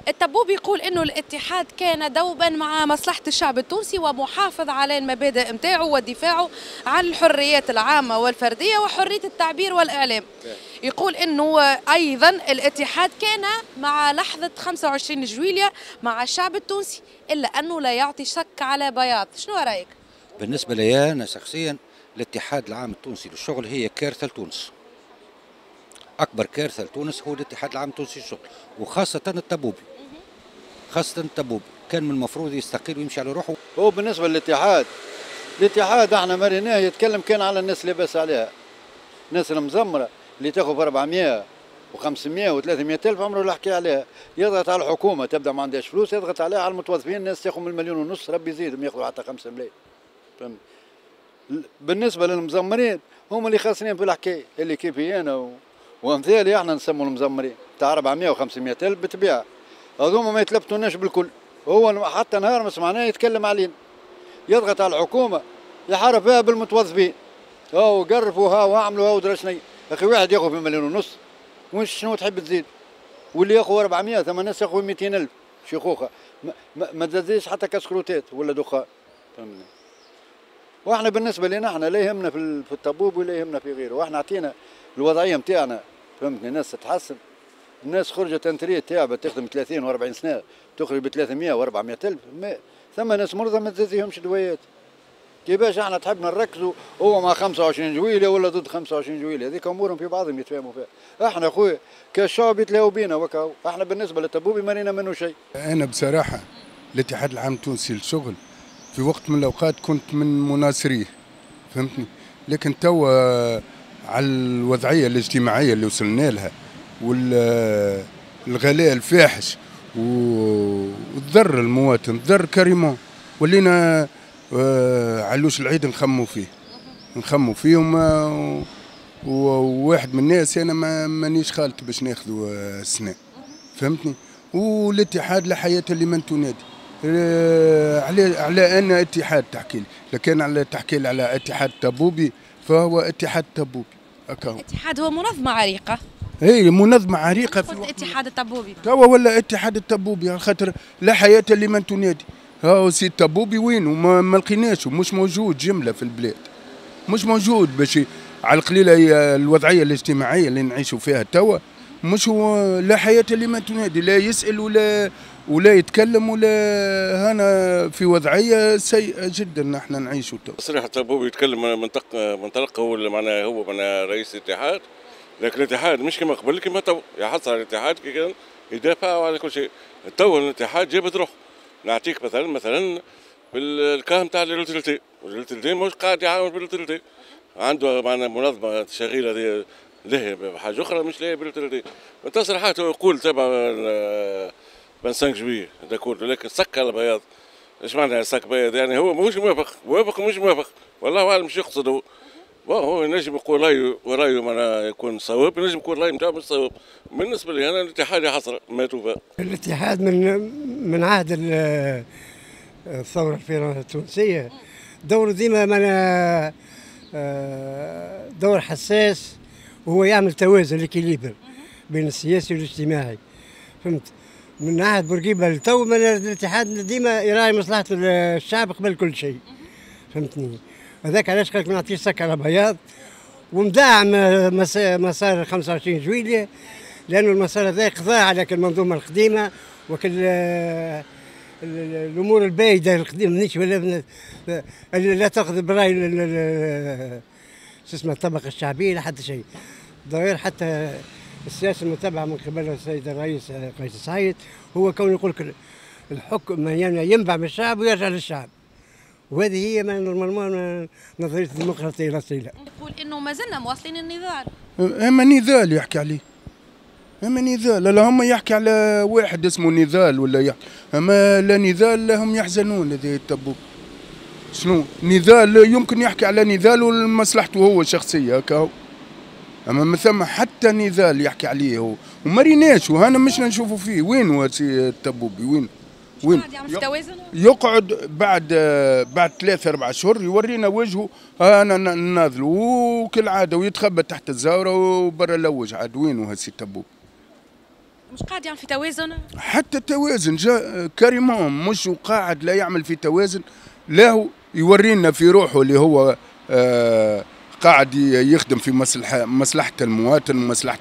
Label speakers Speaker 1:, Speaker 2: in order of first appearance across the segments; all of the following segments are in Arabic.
Speaker 1: التبوب يقول انه الاتحاد كان دوبا مع مصلحة الشعب التونسي ومحافظ على المبادئ متاعه ودفاعه عن الحريات العامة والفردية وحرية التعبير والإعلام. يقول انه ايضا الاتحاد كان مع لحظة 25 جويلية مع الشعب التونسي، الا انه لا يعطي شك على بياض. شنو رايك؟
Speaker 2: بالنسبة لي أنا شخصيا الاتحاد العام التونسي للشغل هي كارثة لتونس. أكبر كارثة لتونس هو الاتحاد العام التونسي للشغل، وخاصة التبوبي. خاصة التبوبي كان من المفروض يستقيل ويمشي على روحه.
Speaker 3: هو بالنسبة للاتحاد، الاتحاد احنا مريناه يتكلم كان على الناس اللي باس عليها، الناس المزمرة اللي تاخذ ب 400 و500 و300 ألف عمره لا حكي عليها. يضغط على الحكومة تبدا ما عندهاش فلوس، يضغط عليها على المتوظفين، الناس تاخذ من 1.5 مليون، ربي يزيدهم ياخذوا حتى 5 ملايين. فهمت؟ بالنسبة للمزمرين هم اللي خاسرين في الحكاية، اللي كيفي أنا وامثالي احنا نسموا المزمرين تاع 400 و500 ألف بالطبيعة، هذوما ما يتلبتوناش بالكل. هو حتى نهار ما سمعناه يتكلم علينا، يضغط على الحكومة يحارب فيها بالمتوظفين. هاو قرفوا هاو عملوا هاو درسنا. اخي واحد ياخذ ب 1.5 مليون، وش شنو تحب تزيد؟ واللي ياخذ 400 ثم الناس ياخذ 200 ألف شيخوخة، ما تزيدش حتى كسكروتات ولا دخان. فهمني؟ واحنا بالنسبه لنا احنا لا يهمنا في الطبوب ولا يهمنا في غيره، واحنا عطينا الوضعيه نتاعنا. فهمتني؟ الناس تتحسن، الناس خرجت انتريه تعبت تخدم 30 و40 سنه تخرج ب 300 و400 الف. ثم ناس مرضى ما تزيدهمش دويات. كيفاش احنا تحبنا نركزوا هو مع 25 جويله ولا ضد 25 جويله؟ هذيك امورهم في بعضهم يتفاهموا فيها. احنا خويا كشعب يتلاهوا بينا وكاو. احنا بالنسبه للطبوبي ما رينا منه شيء.
Speaker 4: انا بصراحه الاتحاد العام التونسي للشغل في وقت من الاوقات كنت من مناصريه، فهمتني؟ لكن توا على الوضعيه الاجتماعيه اللي وصلنا لها والغلاء الفاحش والضر المواطن، ضر كريمون، ولينا علوش العيد نخموا فيه وواحد من الناس انا مانيش خالط باش ناخذوا السنه، فهمتني؟ والاتحاد لا حياه لمن تنادي. على ان اتحاد تحكي لي، لكن على تحكي لي على اتحاد تبوبي فهو اتحاد تبوبي.
Speaker 1: الاتحاد هو منظمه عريقه.
Speaker 4: اي منظمه عريقه في
Speaker 1: الاتحاد التبوبي
Speaker 4: توا ولا اتحاد التبوبي، على خاطر لا حياه لمن تنادي. هاو سي التبوبي وين وما لقيناش ومش موجود جمله في البلاد، مش موجود باش على القليله الوضعيه الاجتماعيه اللي نعيشوا فيها توا مش هو لا حياه لمن تنادي، لا يسال ولا يتكلم ولا هنا في وضعيه سيئه جدا نحن نعيشوا تو.
Speaker 5: صراحه التبوبي يتكلم منطلق هو معناه هو معناه رئيس الاتحاد، لكن الاتحاد مش كما قبل كما تو يحصل على الاتحاد كي كان يدافع على كل شيء. تو الاتحاد جابت روح. نعطيك مثلا بالكام تاع الالتلتين مش قاعد يعاون بالالتلتين، عنده معنا منظمه شغيله له بحاجه اخرى مش لاهيه بالالتلتين. التصريحات هو يقول تبع 25 جوية داكور، لكن سك على بياض. ايش معنى سك بياض؟ يعني هو مش موافق مش موافق، والله اعلم مش يقصده. هو ينجم يقول رايه معناها يكون صواب، ينجم يقول رايه نتاعو مش صواب. بالنسبه لي انا الاتحاد حصر ماتوا فيها.
Speaker 6: الاتحاد من عهد الثوره التونسيه دور ديما معناها دور حساس، وهو يعمل توازن ليكيليبر بين السياسي والاجتماعي. فهمت؟ من عهد بورقيبه لتو الاتحاد ديما يراعي مصلحه الشعب قبل كل شيء. فهمتني؟ هذاك علاش قالك ما نعطيش سك على بياض، ومدعم مسار 25 جويلية، لأنه المسار هذا قضى على المنظومة القديمة وكل الأمور البايدة القديمة مانيش ولا لا تأخذ برأي اسمه الطبقة الشعبية لا حتى شيء. ضروري حتى السياسة المتبعة من قبل السيد الرئيس قيس سعيد هو كون يقول لك الحكم ينبع من الشعب ويرجع للشعب، وهذه هي نورمالمون نظريه الديمقراطيه الاصيله.
Speaker 1: يقول انه ما زلنا مواصلين النضال.
Speaker 4: اما نضال يحكي عليه، اما نضال، لا هم يحكي على واحد اسمه نضال ولا يحكي، اما لا نضال هم يحزنون هذه التبوك. شنو نضال؟ يمكن يحكي على نضال ولمصلحته هو الشخصيه هكا، اما ما ثم حتى نضال يحكي عليه هو وما ريناش، وهنا مش نشوفوا فيه. وين هو التبوبي؟ وين يقعد بعد 3-4 أشهر يورينا وجهه انا ناضل وكالعاده ويتخبى تحت الزاوره وبرا اللوج عاد. وين هو السي التبوبي؟
Speaker 1: مش قاعد يعني في توازن؟
Speaker 4: حتى التوازن جا كريمون مش قاعد لا يعمل في توازن، لا هو يورينا في روحه اللي هو قاعد يخدم في مصلحة المواطن ومصلحة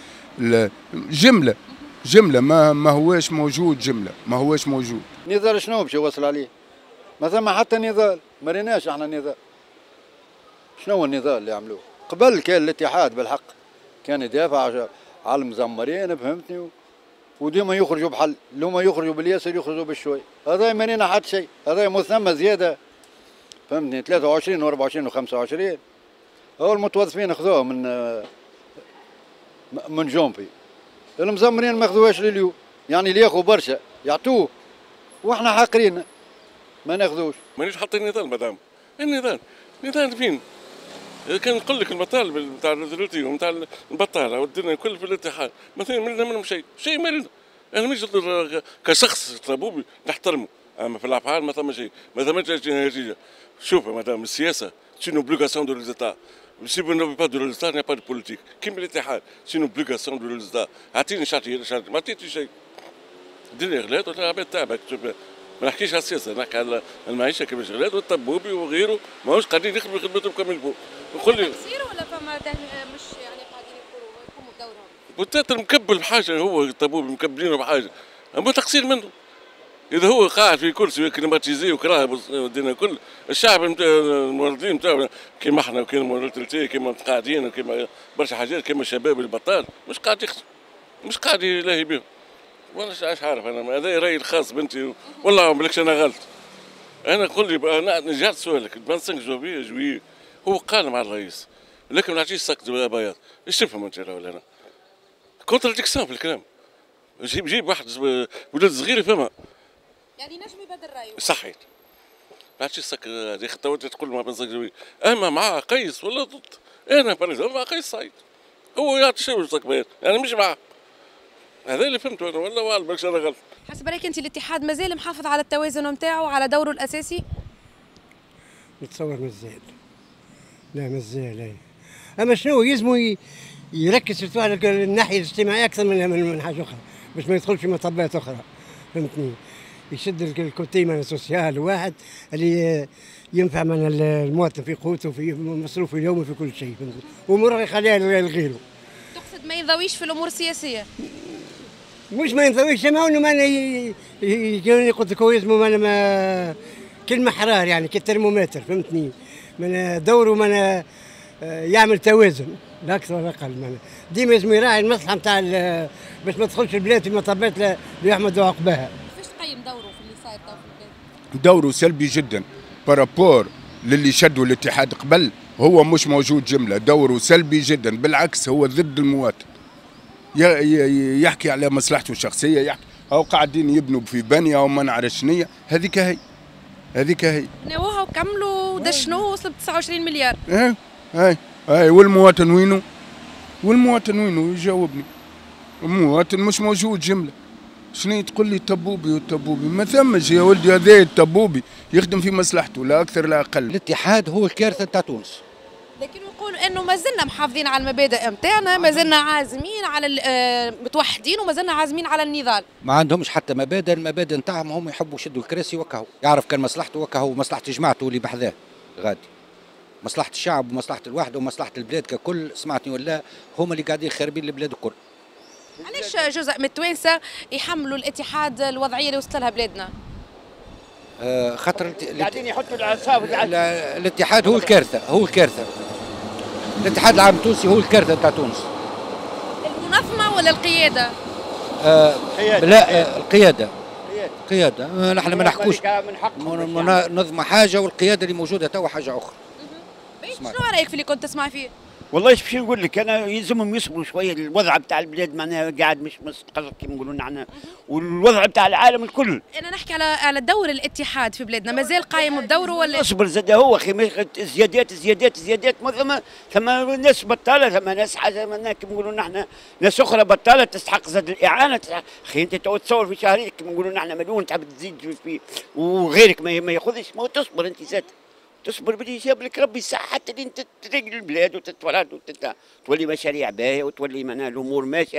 Speaker 4: جملة ما هواش موجود، جملة ما هواش موجود.
Speaker 3: نضال شنو باش يوصل عليه؟ ما ثم حتى نضال، ما ريناش احنا نضال. شنو هو النضال اللي عملوه؟ قبل كان الاتحاد بالحق كان يدافع على المزمرين، فهمتني؟ وديما يخرجوا بحل، لو يخرجوا بالياسر يخرجوا بالشوي، هذا ما رينا حتى شيء، هذا مثمى زياده، فهمتني؟ 23 و24 و25 هو المتوظفين اخذوها من جومبي، المزمرين ما اخذوهاش لليوم، يعني اللي ياخذوا برشا يعطوه واحنا حاقرين ما ناخذوش.
Speaker 5: مانيش حاطين نضال مدام، النضال فين؟ كان نقول لك المطالب نتاع الروتي ونتاع البطاله والدنيا الكل في الاتحاد، مثلا ما لنا منهم شيء ما لنا. انا مش كشخص طبوبي نحترمه، اما في الافعال ما ثم شيء، ما ثمش نتيجه. شوف مدام السياسه سي une obligation de l'État. Si vous n'avez pas de résultat, il n'y a pas de politique. كيما الاتحاد سي une obligation de l'État. اعطيني شرطي ما عطيتني شيء. الدنيا غلات ولا العباد تعبك. ما نحكيش على السياسه، نحكي على المعيشه كيفاش غلات والطبوبي وغيره ماهوش قاعدين يخدموا خدمتهم كما يلفوا. نقول لي
Speaker 1: تقصير ولا فما مش يعني قاعدين يقوموا بدورهم؟
Speaker 5: بوتاتر مكبل بحاجه، هو الطبوبي مكبلينه بحاجه، اما تقصير منه. اذا هو قاعد في كرسي كليماتيزي وكراهب الدنيا الكل، الشعب المولدين نتاعو كيما احنا وكيما المولدين كيما قاعدين وكيما برشا حاجات كيما الشباب البطال مش قاعد يخدم، مش قاعد يلاهي بهم. وانا ايش عارف انا، هذا رايي الخاص بنتي، والله ما بالكش انا غلط. انا نقول لي انا نجحت سؤالك 25 جويي هو قال مع الرئيس، لكن ما نعطيش سقط بياض، ايش تفهم انت ولا انا؟ كونتراديكسيون في الكلام. جيب واحد ولد صغير يفهمها.
Speaker 1: يعني نجم يبدل رايه.
Speaker 5: صحيت. ما عادش يسكر هذه خطوات تقول مع بن زكريا، اما مع قيس ولا ضد. انا بريزون مع قيس سعيد. هو يعطي شيء ويستقبل، انا مش معاه. هذا اللي فهمته انا، والله اعلم بالك انا غلط.
Speaker 1: حسب رايك انت الاتحاد مازال محافظ على التوازن نتاعو وعلى دوره الاساسي؟
Speaker 6: نتصور مازال. لا مازال اي. اما شنو يلزموا يركز على الناحيه الاجتماعيه اكثر من حاجه اخرى، باش ما يدخلش في مطبات اخرى، فهمتني؟ يشد الكوتي من السوسيال واحد اللي ينفع من المواطن في قوته في مصروفه اليومي في كل شيء، ومره يخليها لغيره.
Speaker 1: تقصد ما ينضويش في الامور السياسيه؟
Speaker 6: مش ما ينضويش، ما انه ما قلت لك هو اسمه ما كلمه حرار يعني كالترمومتر، فهمتني؟ من دوره من يعمل توازن لا اكثر ولا اقل. من ديما لازم يراعي المصلحه نتاع باش ما تدخلش البلاد في مطبات اللي يحمدوا عقباها.
Speaker 1: كيفاش تقيم دوره في اللي صاير تو في البلاد؟
Speaker 4: دوره سلبي جدا بارابور للي شدوا الاتحاد قبل، هو مش موجود جمله، دوره سلبي جدا، بالعكس هو ضد المواطن. يحكي على مصلحته الشخصيه، يحكي او قاعدين يبنوا في بنيه وما نعرف شنيا، هذيك هي
Speaker 1: بناوها وكملوا دشنوه وصل ب 29 مليار.
Speaker 4: اي والمواطن وينه؟ يجاوبني. المواطن مش موجود جمله. شنو تقول لي الطبوبي ما ثمش يا ولدي، هذا الطبوبي يخدم في مصلحته لا اكثر لا اقل.
Speaker 2: الاتحاد هو الكارثه نتاع تونس.
Speaker 1: لكن يقولوا انه ما زلنا محافظين على المبادئ نتاعنا، ما زلنا عازمين على متوحدين وما زلنا عازمين على النضال.
Speaker 2: ما عندهمش حتى مبادئ، المبادئ نتاعهم هم يحبوا يشدوا الكراسي وكهو، يعرف كان مصلحته وكهو، مصلحه جماعته اللي بحذاه غادي. مصلحه الشعب ومصلحه الوحده ومصلحه البلاد ككل، سمعتني ولا هم اللي قاعدين خاربين البلاد الكل.
Speaker 1: علاش جزء من التوانسه يحملوا الاتحاد الوضعيه اللي وصلت لها بلادنا؟
Speaker 2: خاطر
Speaker 7: قاعدين يحطوا العصابه
Speaker 2: الاتحاد هو الكارثه. الاتحاد العام التونسي هو الكارثه نتاع تونس.
Speaker 1: المنظمه ولا القياده؟
Speaker 2: لا القياده. نحن ما نحكوش منظمه حاجه والقياده اللي موجوده توا حاجه اخرى.
Speaker 1: شنو رايك في اللي كنت تسمع فيه؟
Speaker 7: والله ايش نقول لك، انا يلزمهم يصبروا شويه، الوضع بتاع البلاد معناها قاعد مش مستقر كما نقولوا نحن، والوضع بتاع العالم الكل.
Speaker 1: انا نحكي على دور الاتحاد في بلادنا، مازال قايم بدوره ولا؟
Speaker 7: اصبر زاد هو اخي، زيادات مضغمه، ثم ناس بطاله، ثم ناس حاجه كما نقولوا نحن، ناس اخرى بطاله تستحق زاد الاعانه. اخي انت تصور في شهرين كما نقولوا نحن مليون تحب تزيد فيه وغيرك ما ياخذش، ما تصبر انت زاد، تصبر باللي جاب لك ربي الصحة حتى انت ترجل البلاد وتتولد وتولي مشاريع باهية وتولي معناها الامور ماشيه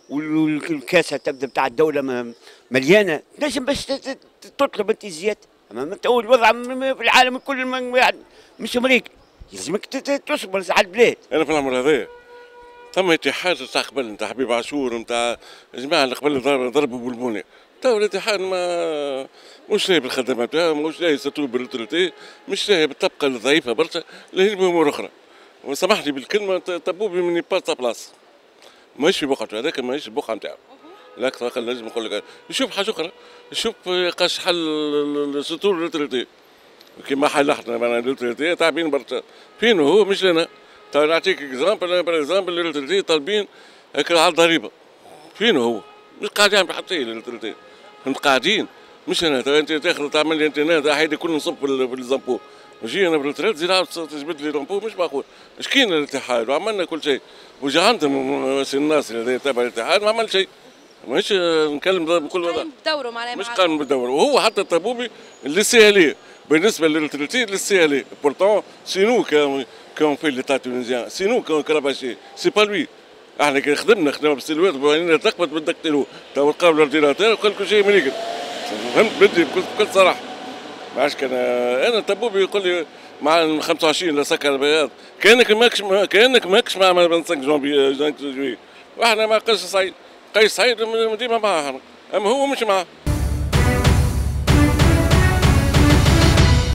Speaker 7: والكاسه تبدا بتاع الدوله مليانه، تنجم باش تطلب انت زياده. اما انت الوضع في العالم الكل مش امريكا، يلزمك تصبر على البلاد.
Speaker 5: انا في العمر هذايا ثم اتحاد تاع قبل نتاع حبيب عاشور نتاع الجماعه اللي قبل ضربوا بالبنيه، تو الاتحاد ما مش لاهي بالخدمات بتاعه، مش لاهي ساتور بالوتوريتي، مش لاهي بالطبقه الضعيفه برشا اللي هي بامور اخرى. وسامحني بالكلمه طبوبي من با سا بلاص، ماهيش في بقعته هذاك، ماهيش البقعه نتاعو. الاكثر اقل نجم نقول لك يشوف حاجه اخرى، يشوف قاش حل ساتور الوتوريتي كيما حل احنا معنا الوتوريتي تعبين برشا، فين هو مش لنا. نعطيك اكزامبل، بار اكزامبل الوتوريتي طالبين هكا على الضريبه، فين هو؟ مش قاعد يعمل حتى شيء الوتوريتي، هم قاعدين. مش انا انت تاخذ تعمل لي انت هذا حيدي كل نصب في الزامبو، نجي انا بالتريت زيد عاود تجبد لي لامبو، مش معقول. اش كاين الاتحاد وعملنا كل شيء، وجا عندهم الناس اللي تابع الاتحاد ما عمل شيء. ماهيش نتكلم بكل وضع
Speaker 1: بدوره معناها
Speaker 5: مش قانون بالدور، وهو حتى الطبوبي اللي سي بالنسبه للتريتي للسي ال بورتون سي نو كون في ليتا تونيزيان، سي نو كون كراباشي، سي با لوي. احنا كي خدمنا بالسلوات وبغينا تقبط بالدكتيرو تو لقاو الاورديناتور وقال كل شيء مليقل. فهمت بدي بكل صراحه. ما عادش كان انا الطبوبي يقول لي مع 25 لا سكر البياض كانك ماكش مع 25 جونفي، واحنا مع قيس سعيد ديما معاه، اما هو مش معاه.